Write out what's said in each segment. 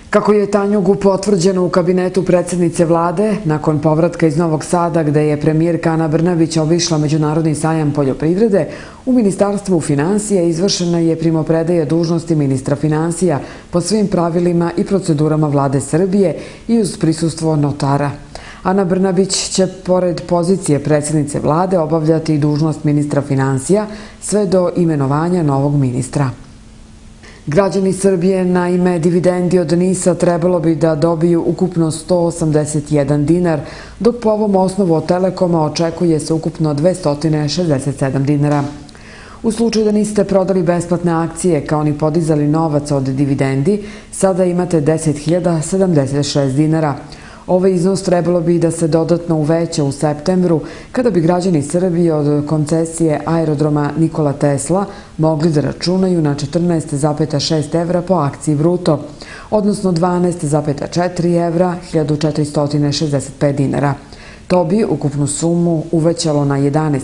Kako je Tanjugu potvrđeno u kabinetu predsjednice vlade, nakon povratka iz Novog Sada, gde je premijerka Ana Brnabić obišla Međunarodni sajam poljoprivrede, u Ministarstvu finansija izvršena je primopredaja dužnosti ministra finansija po svim pravilima i procedurama vlade Srbije i uz prisustvo notara. Ana Brnabić će, pored pozicije predsjednice vlade, obavljati i dužnost ministra finansija sve do imenovanja novog ministra. Građani Srbije na ime dividendi od NIS-a trebalo bi da dobiju ukupno 181 dinar, dok po ovom osnovu od Telekoma očekuje se ukupno 267 dinara. U slučaju da niste prodali besplatne akcije kao ni podizali novac od dividendi, sada imate 10.076 dinara. Ovaj iznos trebalo bi da se dodatno uveća u septembru, kada bi građani Srbije od koncesije aerodroma Nikola Tesla mogli da računaju na 14,6 evra po akciji bruto, odnosno 12,4 evra, 1465 dinara. To bi ukupnu sumu uvećalo na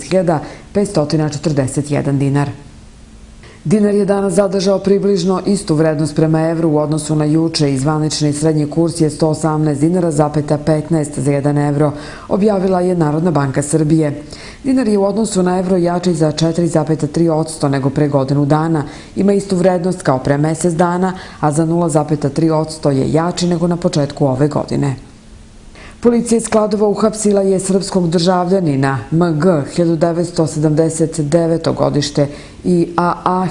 11.541 dinar. Dinar je danas zadržao približno istu vrednost prema evru u odnosu na juče i zvanični srednji kurs je 118 dinara, 15 za 1 evro, objavila je Narodna banka Srbije. Dinar je u odnosu na evro jači za 4,3% nego pre godinu dana, ima istu vrednost kao pre mesec dana, a za 0,3% je jači nego na početku ove godine. Policija iz Kladova uhapsila je srpskog državljanina MG 1979. godište i AA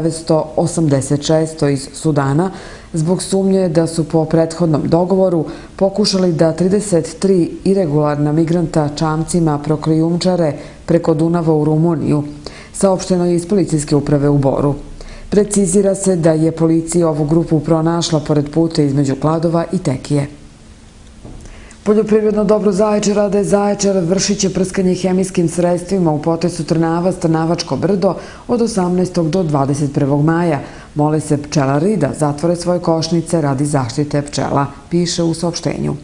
1986. iz Sudana zbog sumnje da su po prethodnom dogovoru pokušali da 33 iregularna migranta čamcima prokrijumčare preko Dunava u Rumuniju, saopšteno je iz policijske uprave u Boru. Precizira se da je policija ovu grupu pronašla pored puta između Kladova i Tekije. Poljoprivredno dobro Zaječar, AD Zaječar, vršit će prskanje hemijskim sredstvima u potesu Trnava, Strnavačko brdo od 18. do 21. maja. Mole se pčelari da zatvore svoje košnice radi zaštite pčela, piše u saopštenju.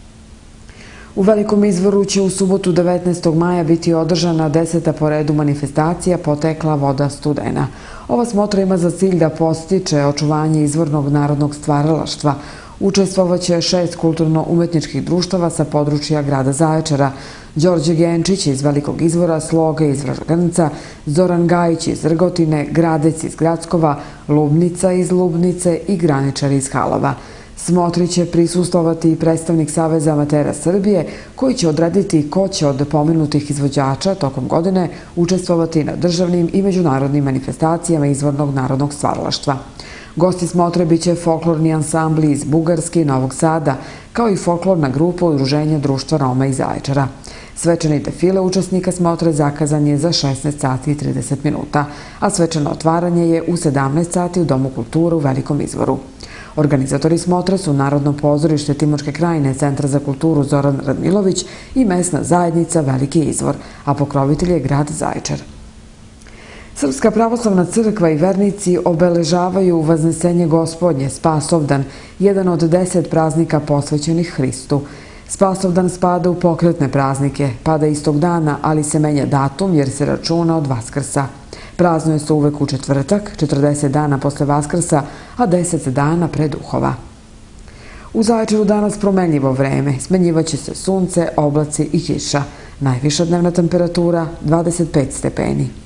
U Velikom Izvoru će u subotu 19. maja biti održana 10. po redu manifestacija Potekla voda studena. Ova smotra ima za cilj da podstiče očuvanje izvornog narodnog stvaralaštva. Učestvovaće 6 kulturno-umetničkih društava sa područja grada Zaječara: Đorđe Genčić iz Velikog Izvora, Sloge iz Vražganca, Zoran Gajić iz Rgotine, Gradec iz Gradskova, Lubnica iz Lubnice i Graničar iz Halova. Smotri će prisustvovati i predstavnik Saveza amatera Srbije, koji će odrediti ko će od pomenutih izvođača tokom godine učestvovati na državnim i međunarodnim manifestacijama izvornog narodnog stvaralaštva. Gosti smotre biće folklorni ansambli iz Bugarske i Novog Sada, kao i folklorna grupa Udruženja društva Roma iz Zaječara. Svečani defile učesnika smotre zakazan je za 16 sati i 30 minuta, a svečano otvaranje je u 17 sati u Domu kulture u Velikom Izvoru. Organizatori smotre su Narodno pozorište Timočke krajine, Centar za kulturu Zoran Radmilović i mesna zajednica Veliki Izvor, a pokrovitelj je grad Zaječar. Srpska pravoslavna crkva i vernici obeležavaju Vaznesenje Gospodnje, Spasovdan, jedan od 10 praznika posvećenih Hristu. Spasovdan spada u pokretne praznike, pada istog dana, ali se menja datum jer se računa od Vaskrsa. Praznuje se uvek u četvrtak, 40 dana posle Vaskrsa, a 10 dana pre Duhova. U Zaječaru danas promenljivo vreme, smenjivaće se sunce, oblaci i kiša. Najviša dnevna temperatura 25 stepeni.